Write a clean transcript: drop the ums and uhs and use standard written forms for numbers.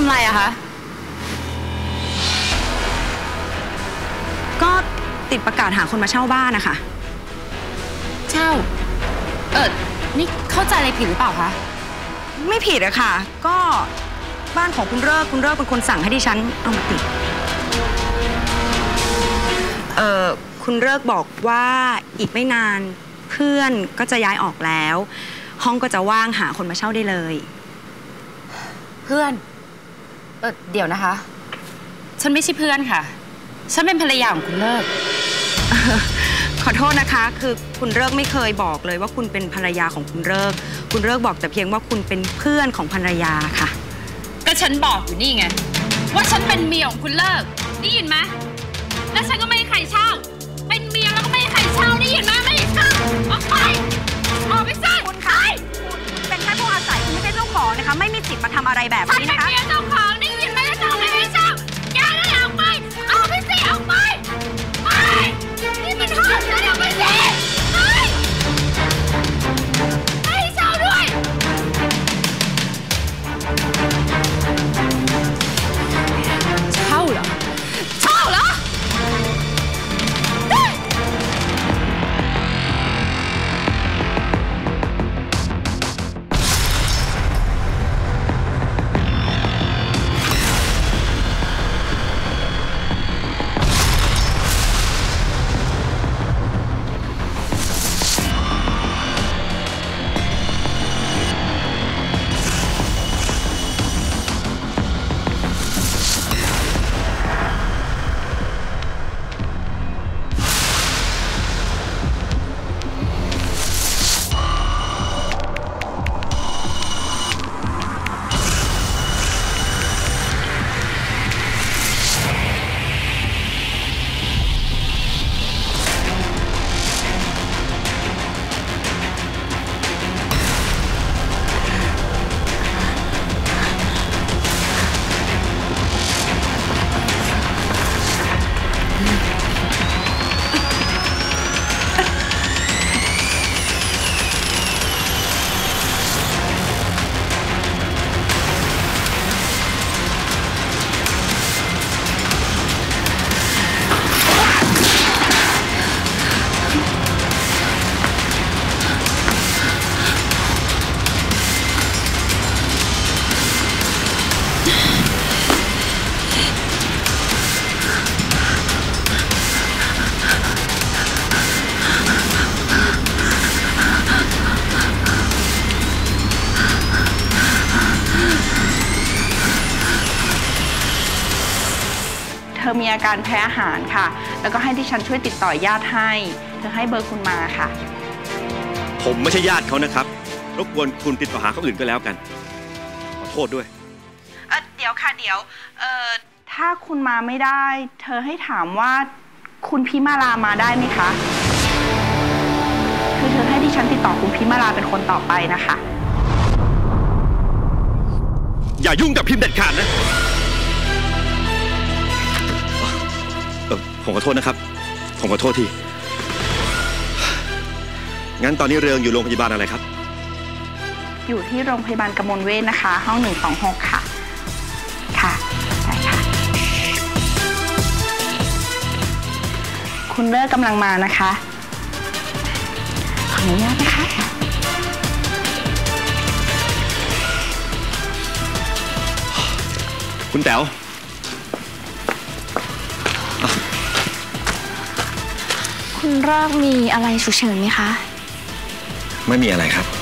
ไรอะคะก็ติดประกาศหาคนมาเช่าบ้านนะคะเช่านี่เข้าใจอะไรผิดหรือเปล่าคะไม่ผิดอะค่ะก็บ้านของคุณเลิกเป็นคนสั่งให้ดิฉันเอามาติดคุณเลิกบอกว่าอีกไม่นานเพื่อนก็จะย้ายออกแล้วห้องก็จะว่างหาคนมาเช่าได้เลยเพื่อนเดี๋ยวนะคะฉันไม่ใช่เพื่อนค่ะฉันเป็นภรรยาของคุณเลิกขอโทษนะคะคือคุณเลิกไม่เคยบอกเลยว่าคุณเป็นภรรยาของคุณเลิกบอกแต่เพียงว่าคุณเป็นเพื่อนของภรรยาค่ะก็ฉันบอกอยู่นี่ไงว่าฉันเป็นเมียของคุณเลิกได้ยินไหมแล้วฉันก็ไม่ให้ใครเช่าเป็นเมียแล้วก็ไม่ให้ใครเช่าได้ยินไหมไม่ให้เช่าออกไปสิคุณคะคุณเป็นแค่ผู้อาศัยคุณไม่ใช่เจ้าของนะคะไม่มีสิทธิ์มาทำอะไรแบบนี้นะคะฉันเป็นเมียเจ้าของได้ยินไหมแล้วเจ้าไม่ให้เช่าแกนั่นแหละออกไปเอาไปสิออกไปนี่มันห้องฉันออกไปสิให้เช่าด้วยเช่าเหรอเธอมีอาการแพ้อาหารค่ะแล้วก็ให้ดิฉันช่วยติดต่อญาติให้เธอให้เบอร์คุณมาค่ะผมไม่ใช่ญาติเขานะครับรบกวนคุณติดต่อหาเขาอื่นก็แล้วกันขอโทษด้วยเดี๋ยวค่ะเดี๋ยวถ้าคุณมาไม่ได้เธอให้ถามว่าคุณพิมาลามาได้ไหมคะคือเธอให้ดิฉันติดต่อคุณพิมาลาเป็นคนต่อไปนะคะอย่ายุ่งกับพิมพ์เด็ดขาดนะผมขอโทษนะครับผมขอโทษทีงั้นตอนนี้เรืองอยู่โรงพยาบาลอะไรครับอยู่ที่โรงพยาบาลกมลเวชนะคะห้อง126ค่ะค่ะใช่ค่ะคุณเลิกกำลังมานะคะขออนุญาตนะคะคุณแต๋วคุณเลิกมีอะไรฉุกเฉินไหมคะไม่มีอะไรครับ